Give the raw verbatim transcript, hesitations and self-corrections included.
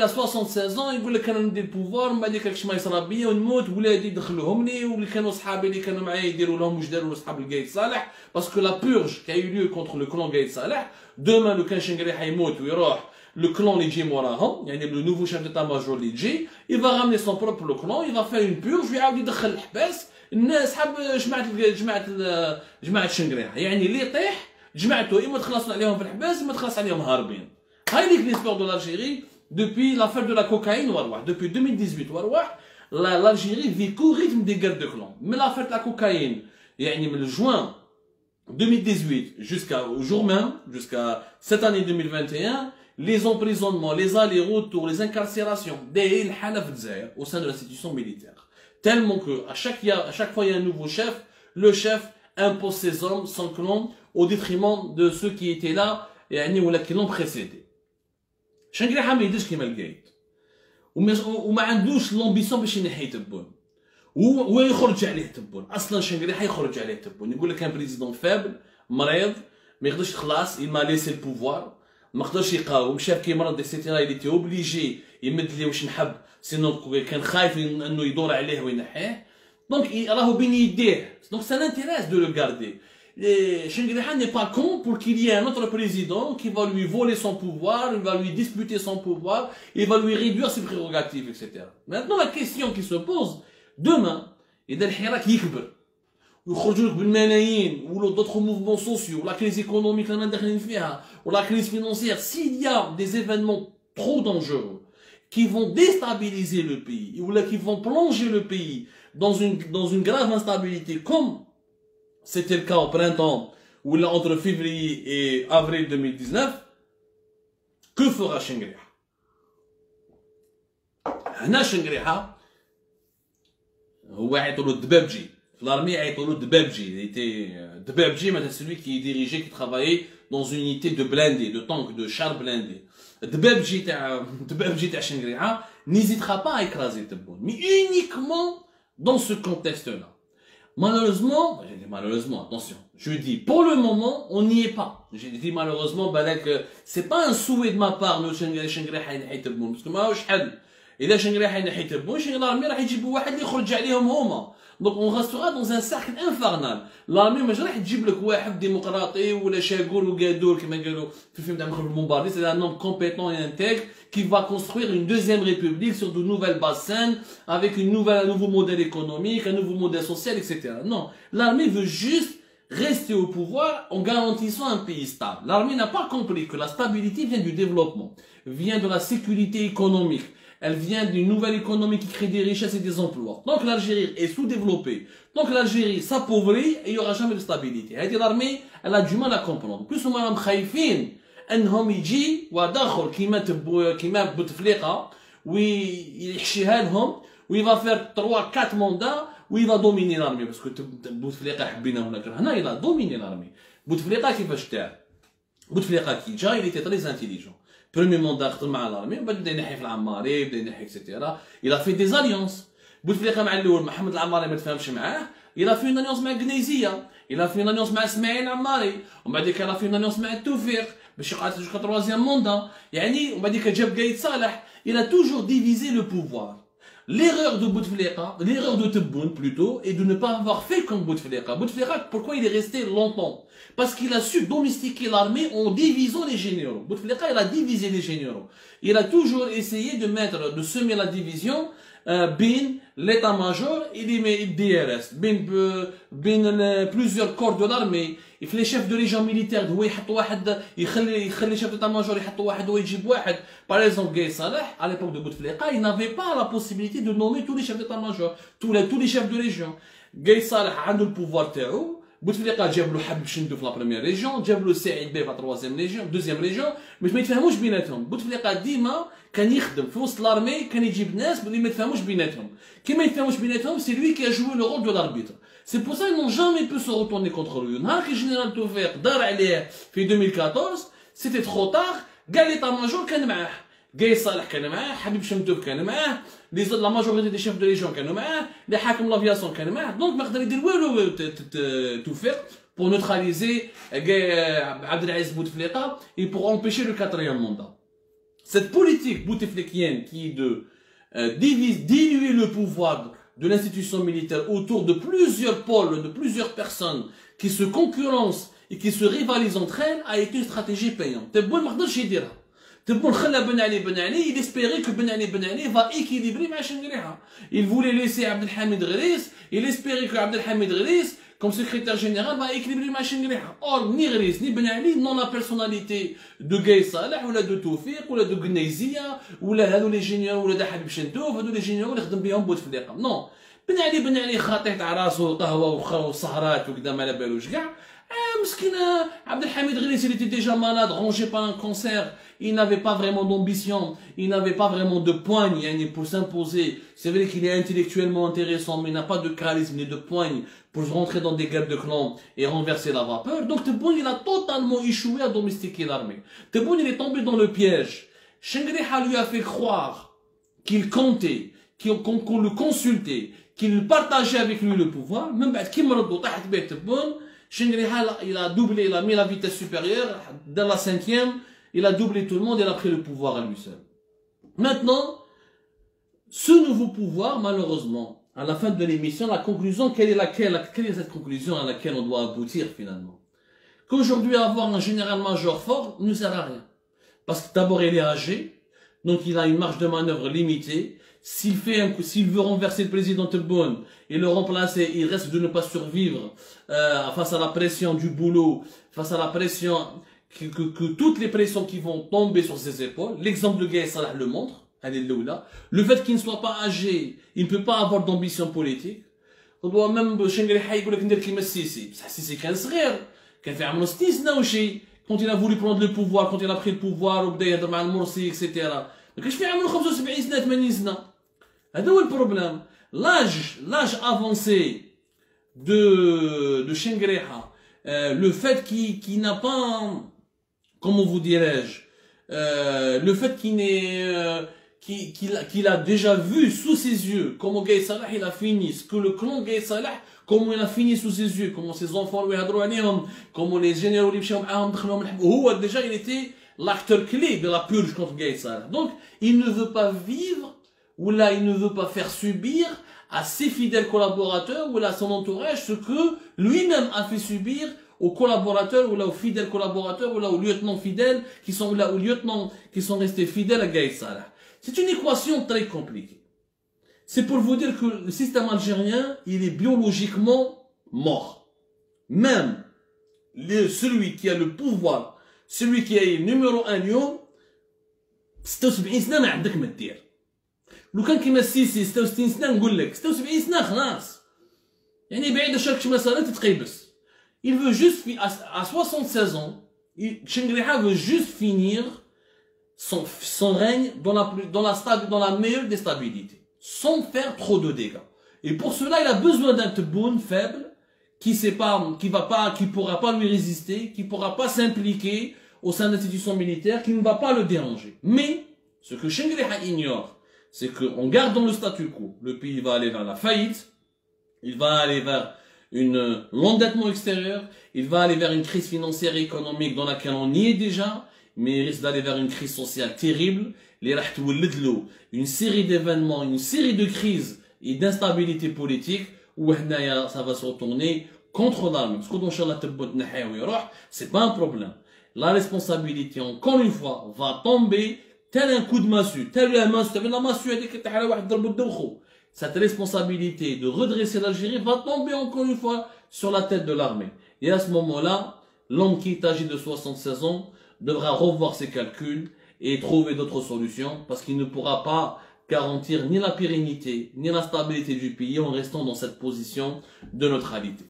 il a soixante-seize ans يقول لك كان ندي البوفوار من بعد كاش ما يصرى بيا ونموت ولادي يدخلوهم لي واللي كانوا صحابي اللي كانوا معايا يديروا لهم واش داروا لصحاب القايد صالح باسكو لا بورج كي يو ليو كونتر لو كلون قايد صالح دوما لو كان شنقريحه يموت ويروح le clan اللي يجي موراهم يعني le nouveau chef d'état-major اللي يجي il va ramener son propre clan il va faire une purge ويعاود يدخل الحباس الناس حاب جماعه جماعه جماعه الشنقريحه يعني اللي يطيح جماعته اما تخلصوا عليهم في الحباس اما تخلص عليهم هاربين هاي ليك ليسبور دو l'Algérie depuis l'affaire de la cocaïne وروح depuis deux mille dix-huit وروح l'Algérie vit qu'au rythme des guerres de clans mais l'affaire de la cocaïne يعني من juin deux mille dix-huit jusqu'au jour même jusqu'à cette année deux mille vingt et un les emprisonnements les allers-retours les incarcérations des الحالة في الجزائر au sein de l'institution militaire tellement que à chaque à chaque fois il y a un nouveau chef le chef impose ses hommes son clan au détriment de ceux qui étaient là يعني ولا qui l'ont précédé شنقريحه ما يديرش كيما القايد وما عندوش لومبيسيون باش ينحي تبون هو يخرج عليه تبون اصلا شنقريحه يخرج عليه تبون يقول لك كان بريزيدون فابل مريض ما يقدرش خلاص il m'a laissé le pouvoir ما قدرش يقاوم شاف كي مرض اكسيتيرا اللي تي اوبليجي يمد لي واش نحب سينو كان خايف انه يدور عليه وينحيه دونك راهو بين يديه دونك سا لانتيريس دو لو غاردي Chenguereha n'est pas con pour qu'il y ait un autre président qui va lui voler son pouvoir, il va lui disputer son pouvoir, il va lui réduire ses prérogatives, et cetera. Maintenant, la question qui se pose, demain, إذا الحراك يكبر ويخرجوا لك بالملايين ولا d'autres mouvements sociaux, la crise économique اللي داخلين فيها ولا crise financière, s'il y a des événements trop dangereux qui vont déstabiliser le pays ou là qui vont plonger le pays dans une dans une grave instabilité comme c'était le cas au printemps ou là entre février et avril deux mille dix-neuf, que fera Chenguereha? هنا شنقريحه هو يعيطوا له الدبابجي في الارمي يعيطوا له الدبابجي il était الدبابجي مثلا celui qui dirigeait qui travaillait dans une unité de blindés de tanks de chars blindés الدبابجي تاع الدبابجي تاع شنقريحه n'hésitera pas à écraser Tebboune mais uniquement dans ce contexte là. Malheureusement, malheureusement, attention, je dis pour le moment, on n'y est pas. J'ai dit malheureusement, que c'est pas un souhait de ma part, le Chenguereha ينحي تبون, parce que ما هوش حل. إذا Chenguereha ينحي تبون, l'armée راح يجيبوا واحد اللي يخرج عليهم هما. Donc on restera dans un cercle infernal. L'armée مش راح تجيب لك واحد ديمقراطي ولا شاغول وقادور كما قالوا في الفيلم تاع مخرج بومباردي, c'est un homme compétent et intègre qui va construire une deuxième république sur de nouvelles bases saines, avec une nouvelle, un nouveau modèle économique, un nouveau modèle social, et cetera. Non, l'armée veut juste rester au pouvoir en garantissant un pays stable. L'armée n'a pas compris que la stabilité vient du développement, vient de la sécurité économique, elle vient d'une nouvelle économie qui crée des richesses et des emplois. Donc l'Algérie est sous-développée, donc l'Algérie s'appauvrit et il n'y aura jamais de stabilité. L'armée, elle a du mal à comprendre. Plus ou moins, انهم يجي وداخل كيما تبو كيما بوتفليقه ويحشيها لهم ويفا فير trois quatre موندا ويفا دوميني لارمي باسكو بوتفليقه حبينا ولا كرهنا يلا دوميني لارمي. بوتفليقه كيفاش تاع بوتفليقه كي جا il était très intelligent. Premier mandat خدم مع لارمي بعد بدا ينحي في العماري بدا ينحي اكسيتيرا. il a fait des alliances. بوتفليقه مع الاول محمد العماري ما تفاهمش معاه, il a fait une alliance مع قنيزيه, il a fait une alliance مع اسماعيل العماري ومن بعد il a fait une alliance مع التوفيق باش يقعد jusqu'à troisième mandat. يعني ومن بعد جاب قايد صالح. Il a toujours divisé le pouvoir. L'erreur de Bouteflika, l'erreur de Tebboune plutôt, est de ne pas avoir fait comme Bouteflika. Bouteflika, pourquoi il est resté longtemps? Parce qu'il a su domestiquer l'armée en divisant les généraux. Bouteflika, il a divisé les généraux. Il a toujours essayé de mettre, de semer la division euh, bin l'état-major et les D R S, bin, bin plusieurs corps de l'armée. Il fait les chefs de légion militaire, هو يحط واحد يخلي يخلي chef d'état-major يحط واحد ويجيب واحد. Par exemple, Gaye Saleh, à l'époque de Bouteflika, il n'avait pas la possibilité de nommer tous les chefs d'état-major, tous les tous les chefs de légion. Gaye Saleh عنده le pouvoir تاعو. بوتفليقه جاب له حبيب شندو في لا بروميير ريجيون, جاب له سعيد بيه في لا تروازيام ريجيون, دوزيام ريجيون, باش ما يتفاهموش بيناتهم. بوتفليقه ديما كان يخدم في وسط لارمي, كان يجيب ناس اللي ما يتفاهموش بيناتهم. كي ما يتفاهموش بيناتهم, c'est lui qui a joué le rôle de l'arbitre. C'est pour ça qu'ils n'ont jamais pu se retourner contre lui. نهار كي جنرال توفيق دار عليه في deux mille quatorze, c'était trop tard. قال l'état-major كان معاه, Gaye Saleh كان معاه, حبيب شمتوف كان معاه, les la majorité des chefs de légion كانوا معاه, les حاكم l'aviation كانوا معاه. Donc ما قدر يدير والو توفيق pour neutraliser Abdelaziz Bouteflika et pour empêcher le quatrième mandat. Cette politique bouteflikienne qui est de euh, divise, diluer le pouvoir de l'institution militaire autour de plusieurs pôles, de plusieurs personnes qui se concurrencent et qui se rivalisent entre elles, a été une stratégie payante. Tebboune ما قدرش يديرها. Tebboune خلى Ben Ali Ben Ali, il espérait que Ben Ali Ben Ali va équilibrer مع Chengraiha. Il voulait laisser Abdelhamid Ghriss, il espérait que Abdelhamid Ghriss, comme secrétaire général, va équilibrer مع Chengraiha. Or, ni Ghriss, ni Ben Ali n'ont la personnalité de Gaye Salah, ou de Toufiq, ou de Gneizia, ou هذو les généraux, ou de Habib Chentouf, هذو les généraux اللي خدم بهم بوتفليقة. Non. Ben Ali Ben Ali خاطيت على راسه قهوة وسهرات وكذا ما على بالوش كاع. Mskina, Abdelhamid Ghriss, il était déjà malade, rongé par un cancer. Il n'avait pas vraiment d'ambition, il n'avait pas vraiment de poigne pour s'imposer. C'est vrai qu'il est intellectuellement intéressant, mais il n'a pas de charisme ni de poigne pour rentrer dans des guerres de clans et renverser la vapeur. Donc Tebboune, il a totalement échoué à domestiquer l'armée. Tebboune, il est tombé dans le piège. Chengraiha lui a fait croire qu'il comptait, qu'on qu'on le consultait, qu'il partageait avec lui le pouvoir. Même qui me redoutait Tebboune, Chengraiha, il a doublé, il a mis la vitesse supérieure, dans la cinquième, il a doublé tout le monde, il a pris le pouvoir à lui seul. Maintenant, ce nouveau pouvoir, malheureusement, à la fin de l'émission, la conclusion, quelle est laquelle, quelle est cette conclusion à laquelle on doit aboutir finalement? Qu'aujourd'hui, avoir un général-major fort ne sert à rien. Parce que d'abord, il est âgé, donc il a une marge de manœuvre limitée. S'il fait un coup, s'il veut renverser le président Tebboune et le remplacer, il reste de ne pas survivre euh, face à la pression du boulot, face à la pression, que, que, que toutes les pressions qui vont tomber sur ses épaules. L'exemple de Gaye Salah le montre. Le fait qu'il ne soit pas âgé, il ne peut pas avoir d'ambition politique. On doit même Chengraiha يقول لك ندير كيما السيسي. بصح السيسي كان صغير، كان في عمره ستين سنة وشي. Quand il a voulu prendre le pouvoir, quand il a pris le pouvoir وبدا يهضر مع المرسي et cetera. ما كانش في عمره خمسة وسبعين سنة ثمانين سنة. هذا هو البروبلème. L'âge, l'âge avancé de de Chengraiha, euh, le fait qu'il qu'il n'a pas, comment vous dirais-je, euh, le fait qu'il n'est euh, qu'il qu'il a, qu'il a déjà vu sous ses yeux comment Gaye Salah il a fini, ce que le clan Gaye Salah comment il a fini sous ses yeux, comment ses enfants lui يهضروا عليهم, comment les généraux اللي مشاو معاهم دخلوهم الحبس. هو déjà il était l'acteur clé de la purge contre Gaye Salah. Donc il ne veut pas vivre, ou là il ne veut pas faire subir à ses fidèles collaborateurs ou là à son entourage ce que lui-même a fait subir aux collaborateurs ou là aux fidèles collaborateurs ou là aux lieutenants fidèles qui sont là aux lieutenants qui sont restés fidèles à Gaye Salah. C'est une équation très compliquée. C'est pour vous dire que le système algérien, il est biologiquement mort. Même le, celui qui a le pouvoir, celui qui est numéro un اليوم ستة وسبعين سنة ما عندك ما دير. لو كان كيما السيسي ستة وستين سنة نقول لك ستة وسبعين سنة خلاص. يعني بعيد شاركش مثلا تتقيبس. Il veut juste, à soixante-seize ans, Chengraiha veut juste finir son, son règne dans la, dans, la, dans la meilleure des stabilités, sans faire trop de dégâts. Et pour cela, il a besoin d'un Tebboune faible, qui sait pas, qui va pas, qui pourra pas lui résister, qui pourra pas s'impliquer au sein de l'institution militaire, qui ne va pas le déranger. Mais, ce que Chengraiha ignore, c'est qu'en gardant le statu quo, le pays va aller vers la faillite, il va aller vers une l'endettement extérieur, il va aller vers une crise financière et économique dans laquelle on y est déjà, mais il risque d'aller vers une crise sociale terrible, une série d'événements, une série de crises et d'instabilité politique, où ça va se retourner contre l'armée. C'est pas un problème. La responsabilité, encore une fois, va tomber tel un coup de massue, tel un massue, la massue, cette responsabilité de redresser l'Algérie va tomber encore une fois sur la tête de l'armée. Et à ce moment-là, l'homme qui est âgé de soixante-seize ans devra revoir ses calculs et trouver d'autres solutions parce qu'il ne pourra pas garantir ni la pérennité ni la stabilité du pays en restant dans cette position de neutralité.